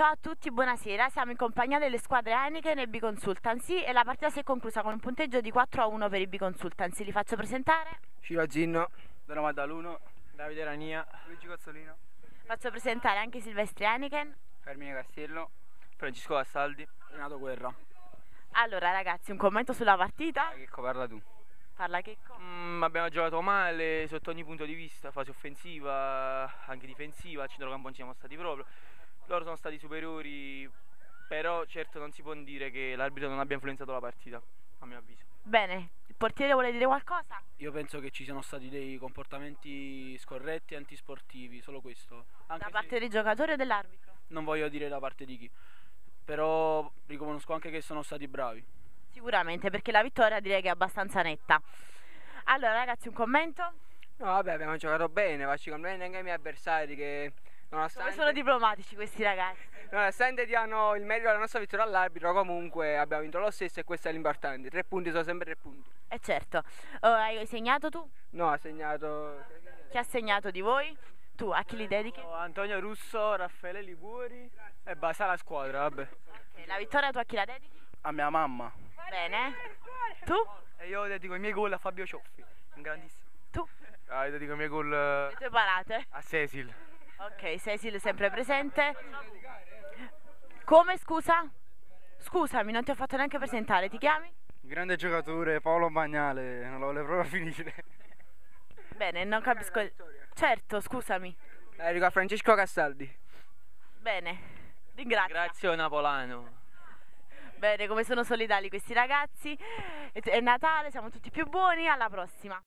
Ciao a tutti, buonasera. Siamo in compagnia delle squadre Heineken e B-Consultancy e la partita si è conclusa con un punteggio di 4-1 per i B-Consultancy. Li faccio presentare. Ciro Zinno, Dono Maddaluno, Davide Rania, Luigi Cozzolino, Faccio presentare anche i Silvestri Heineken. Fermine Castiello, Francesco Castaldi. Renato Guerra. Allora ragazzi, un commento sulla partita. Checco, parla tu. Parla Checco. Abbiamo giocato male sotto ogni punto di vista, fase offensiva, anche difensiva, al centrocampo non siamo stati proprio. Loro sono stati superiori, però certo non si può dire che l'arbitro non abbia influenzato la partita, a mio avviso. Bene, il portiere vuole dire qualcosa? Io penso che ci siano stati dei comportamenti scorretti e antisportivi, solo questo. Anche Da se parte dei giocatori o dell'arbitro? non voglio dire da parte di chi, però riconosco anche che sono stati bravi. Sicuramente, perché la vittoria direi che è abbastanza netta. Allora ragazzi, un commento? No, vabbè, abbiamo giocato bene, faccio i complimenti anche ai miei avversari che Come nonostante, sono diplomatici questi ragazzi. nonostante diano il merito della nostra vittoria all'arbitro, comunque abbiamo vinto lo stesso e questo è l'importante. 3 punti sono sempre 3 punti. E certo. Hai segnato tu? No, ha segnato. Chi ha segnato di voi? Tu, a chi li dedichi? Antonio Russo, Raffaele Liguori e basta la squadra, vabbè. Ok, la vittoria tu a chi la dedichi? A mia mamma. Bene. Tu? E io dedico i miei gol a Fabio Cioffi, un grandissimo. Tu? Io dedico i miei gol Le tue parate? a Cecil. Ok, Cecil sempre presente. Come, scusa? Scusami, non ti ho fatto neanche presentare, ti chiami? Grande giocatore Paolo Bagnale, non lo volevo proprio finire. Bene, non capisco. Certo, scusami. Dico a Francesco Castaldi. Bene, ringrazio. Grazie Napolano. Bene, come sono solidali questi ragazzi. È Natale, siamo tutti più buoni, alla prossima.